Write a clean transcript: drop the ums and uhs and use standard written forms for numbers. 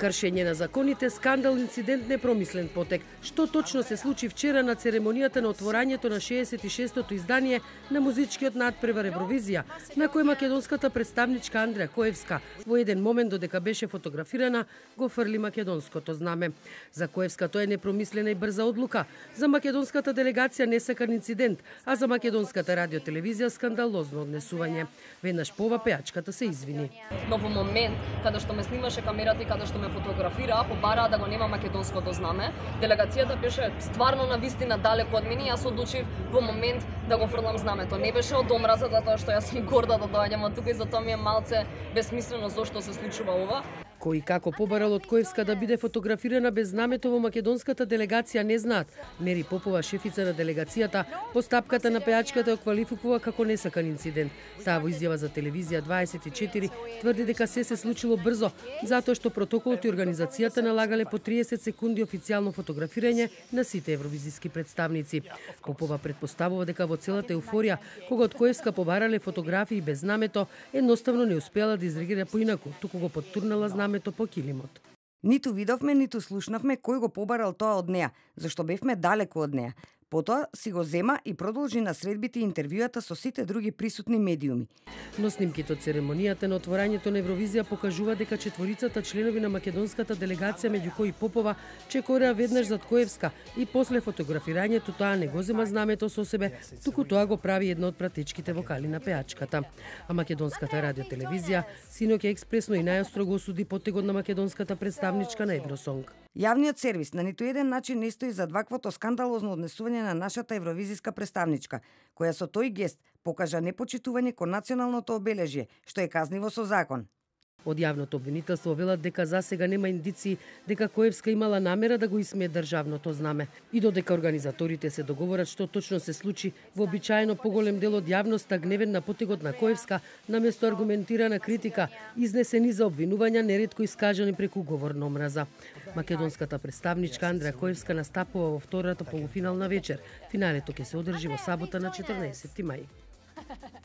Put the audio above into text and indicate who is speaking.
Speaker 1: Кршење на законите, скандал, инцидент, непромислен потек. Што точно се случи вчера на церемонијата на отворањето на 66-тото издание на музичкиот надпревар Евровизија, на кој македонската представничка Андреа Коевска во еден момент додека беше фотографирана, го фрли македонското знаме. За Коевска тоа е непромислена и брза одлука. За македонската делегација несакан инцидент, а за македонската радиотелевизија скандалозно однесување. Веднаш по ова пејачката се извини.
Speaker 2: Но во момент каде што ме снимаше камерата и каде што ме фотографира, побараа да го нема македонското знаме. Делегацијата беше стварно на вистина далеко од мене и јас одлучив во момент да го фрлам знамето. Не беше од омраза затоа што јас сум горда да доаѓам од тука и затоа ми е малце бесмислено зошто се случува ова.
Speaker 1: Кој и како побарал од Коевска да биде фотографирана без знамето во македонската делегација не знаат. Мери Попова, шефица на делегацијата, постапката на пејачката ја квалификува како несакан инцидент. Таа во изјава за телевизија 24 тврди дека се случило брзо, затоа што протоколот и организацијата налагале по 30 секунди официјално фотографирање на сите евровизиски представници. Попова предпоставува дека во целата еуфорија, кога од Коевска побарале фотографии без знамето, едноставно не успеала да изреагира поинаку, туку го поттурнала знамето по килимот.
Speaker 3: Ниту видовме, ниту слушнавме кој го побарал тоа од неа, зашто бевме далеку од неа. Потоа си го зема и продолжи на средбите и интервјуата со сите други присутни медиуми.
Speaker 1: Но снимките од церемонијата на отворањето на Евровизија покажува дека четворицата членови на македонската делегација, меѓу кои Попова, чекореа веднаш зад Коевска и после фотографирањето таа не го зема знамето со себе, туку тоа го прави една од пратечките вокали на пејачката. А македонската радиотелевизија синоќа експресно и најостро го осуди потегот на македонската представничка на Евросонг.
Speaker 3: Јавниот сервис на ниту еден начин не стои зад ваквото скандалозно однесување на нашата евровизиска представничка, која со тој гест покажа непочитување кон националното обележје, што е казниво со закон.
Speaker 1: Од јавното обвинителство велат дека засега нема индиции дека Коевска имала намера да го исмее државното знаме и додека организаторите се договорат што точно се случи, вообичаено поголем дел од јавноста гневен на потегот на Коевска, наместо аргументирана критика, изнесени за обвинувања неретко искажани преку говор на омраза. Македонската представничка Андреа Коевска настапува во втората полуфинална вечер. Финалето ќе се одржи во сабота на 14 мај.